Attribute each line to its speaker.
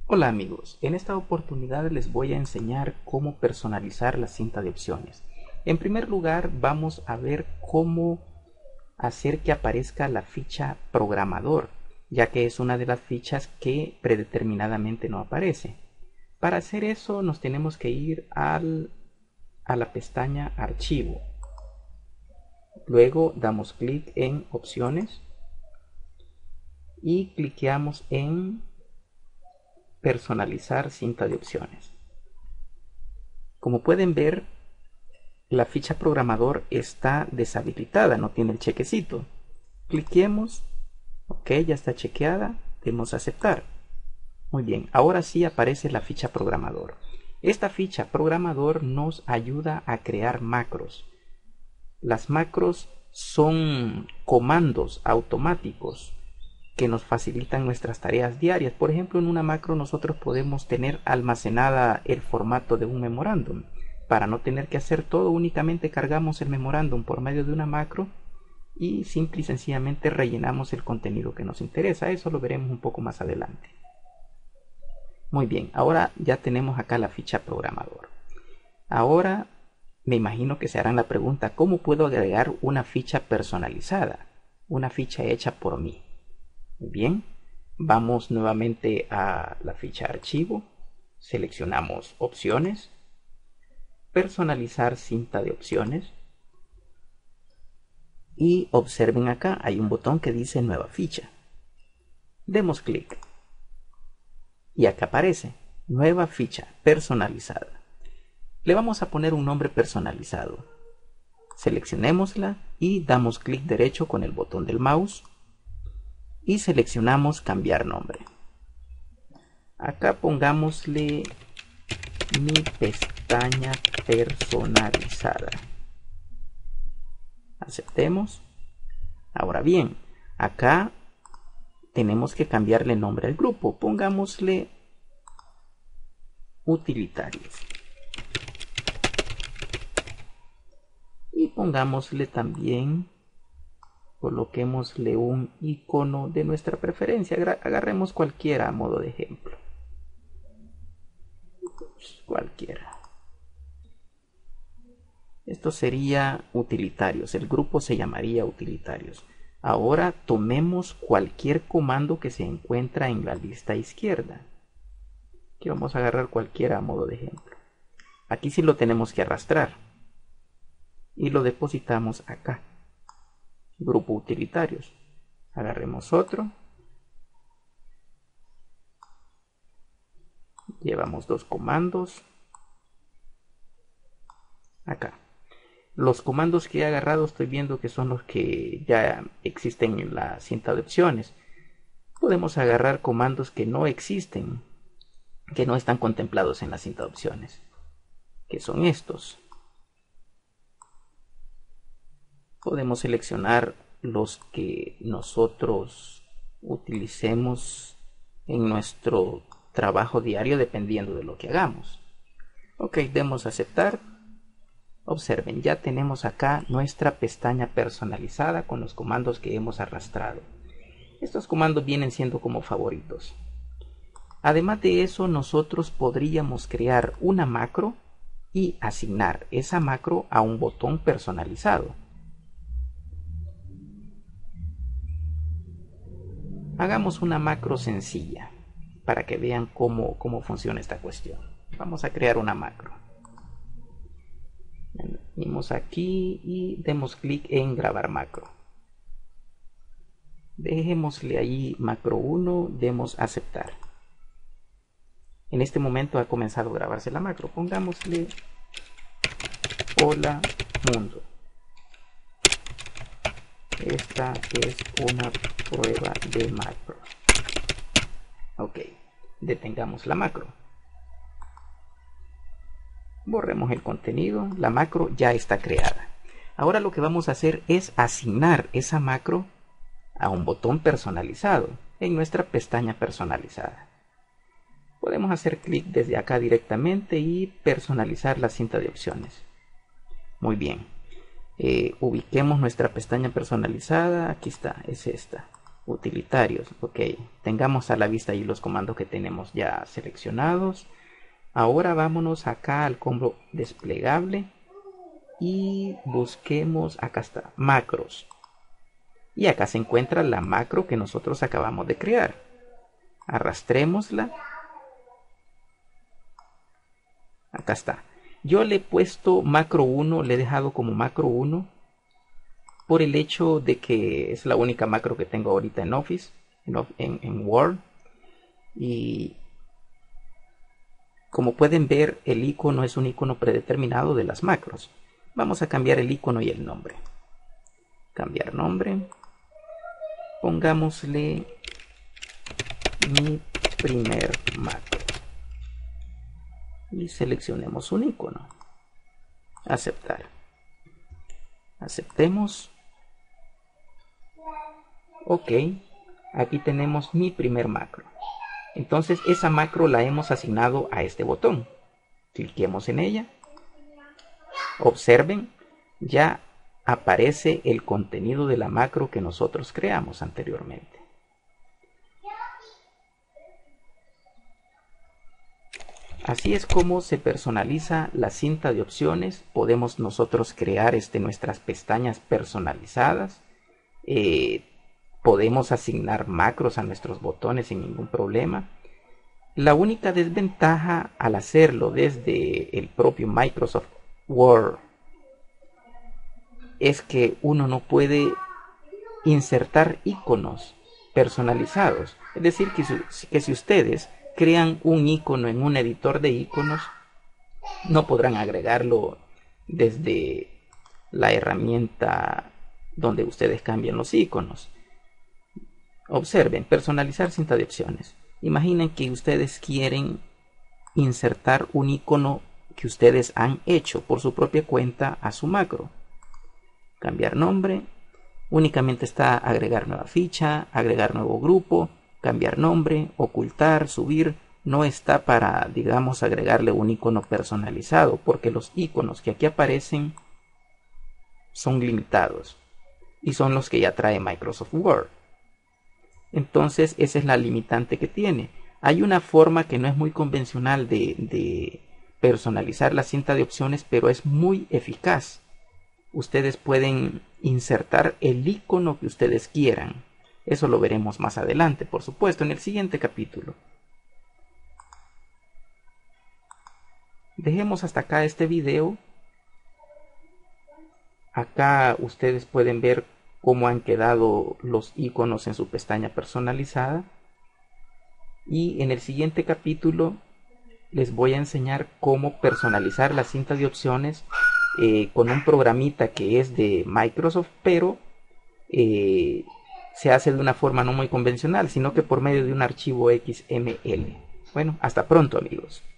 Speaker 1: Hola amigos, en esta oportunidad les voy a enseñar cómo personalizar la cinta de opciones. En primer lugar vamos a ver cómo hacer que aparezca la ficha programador, ya que es una de las fichas que predeterminadamente no aparece. Para hacer eso nos tenemos que ir a la pestaña Archivo. Luego damos clic en Opciones y cliqueamos en Personalizar cinta de opciones. Como pueden ver, la ficha programador está deshabilitada, no tiene el chequecito. Cliquemos, ok, ya está chequeada, demos a aceptar. Muy bien, ahora sí aparece la ficha programador. Esta ficha programador nos ayuda a crear macros. Las macros son comandos automáticos que nos facilitan nuestras tareas diarias. Por ejemplo, en una macro nosotros podemos tener almacenada el formato de un memorándum. Para no tener que hacer todo, únicamente cargamos el memorándum por medio de una macro y simple y sencillamente rellenamos el contenido que nos interesa. Eso lo veremos un poco más adelante. Muy bien, ahora ya tenemos acá la ficha programador. Ahora me imagino que se harán la pregunta, ¿cómo puedo agregar una ficha personalizada? Una ficha hecha por mí. Muy bien, vamos nuevamente a la ficha Archivo, seleccionamos Opciones, Personalizar cinta de opciones y observen acá hay un botón que dice Nueva ficha. Demos clic y acá aparece Nueva ficha personalizada. Le vamos a poner un nombre personalizado. Seleccionémosla y damos clic derecho con el botón del mouse y seleccionamos cambiar nombre. Acá pongámosle mi pestaña personalizada. Aceptemos. Ahora bien, acá tenemos que cambiarle nombre al grupo. Pongámosle utilitarios. Y pongámosle también, coloquémosle un icono de nuestra preferencia. Agarremos cualquiera a modo de ejemplo. Cualquiera. Esto sería utilitarios. El grupo se llamaría utilitarios. Ahora tomemos cualquier comando que se encuentra en la lista izquierda. Aquí vamos a agarrar cualquiera a modo de ejemplo. Aquí sí lo tenemos que arrastrar. Y lo depositamos acá. Grupo utilitarios. Agarremos otro. Llevamos dos comandos. Acá. Los comandos que he agarrado estoy viendo que son los que ya existen en la cinta de opciones. Podemos agarrar comandos que no existen, que no están contemplados en la cinta de opciones, que son estos. Podemos seleccionar los que nosotros utilicemos en nuestro trabajo diario dependiendo de lo que hagamos. Ok, demos a aceptar. Observen, ya tenemos acá nuestra pestaña personalizada con los comandos que hemos arrastrado. Estos comandos vienen siendo como favoritos. Además de eso, nosotros podríamos crear una macro y asignar esa macro a un botón personalizado. Hagamos una macro sencilla para que vean cómo funciona esta cuestión. Vamos a crear una macro. Venimos aquí y demos clic en grabar macro. Dejémosle ahí macro 1, demos aceptar. En este momento ha comenzado a grabarse la macro. Pongámosle hola mundo. Esta es una prueba de macro. Ok, detengamos la macro. Borremos el contenido, la macro ya está creada. Ahora lo que vamos a hacer es asignar esa macro a un botón personalizado en nuestra pestaña personalizada. Podemos hacer clic desde acá directamente y personalizar la cinta de opciones. Muy bien. Ubiquemos nuestra pestaña personalizada. Aquí está, es esta. utilitarios. Ok, tengamos a la vista ahí los comandos que tenemos ya seleccionados. Ahora vámonos acá al combo desplegable y busquemos, acá está, macros. Y acá se encuentra la macro que nosotros acabamos de crear. Arrastrémosla. Acá está. Yo le he puesto macro 1, le he dejado como macro 1 por el hecho de que es la única macro que tengo ahorita en Office, en Word. Y como pueden ver, el icono es un icono predeterminado de las macros. Vamos a cambiar el icono y el nombre. Cambiar nombre. Pongámosle mi primer macro. Y seleccionemos un icono. Aceptar. Aceptemos. Ok. Aquí tenemos mi primer macro. Entonces esa macro la hemos asignado a este botón. Cliquemos en ella. Observen, ya aparece el contenido de la macro que nosotros creamos anteriormente. Así es como se personaliza la cinta de opciones. Podemos nosotros crear nuestras pestañas personalizadas. Podemos asignar macros a nuestros botones sin ningún problema. La única desventaja al hacerlo desde el propio Microsoft Word es que uno no puede insertar iconos personalizados. Es decir, que si ustedes crean un icono en un editor de iconos, no podrán agregarlo desde la herramienta donde ustedes cambian los iconos. Observen, personalizar cinta de opciones. Imaginen que ustedes quieren insertar un icono que ustedes han hecho por su propia cuenta a su macro. Cambiar nombre. Únicamente está agregar nueva ficha, agregar nuevo grupo, cambiar nombre, ocultar, subir. No está para, digamos, agregarle un icono personalizado, porque los iconos que aquí aparecen son limitados y son los que ya trae Microsoft Word. Entonces esa es la limitante que tiene. Hay una forma que no es muy convencional de personalizar la cinta de opciones, pero es muy eficaz. Ustedes pueden insertar el icono que ustedes quieran. Eso lo veremos más adelante, por supuesto, en el siguiente capítulo. Dejemos hasta acá este video. Acá ustedes pueden ver cómo han quedado los iconos en su pestaña personalizada. Y en el siguiente capítulo les voy a enseñar cómo personalizar la cinta de opciones con un programita que es de Microsoft, pero se hace de una forma no muy convencional, sino que por medio de un archivo XML. Bueno, hasta pronto, amigos.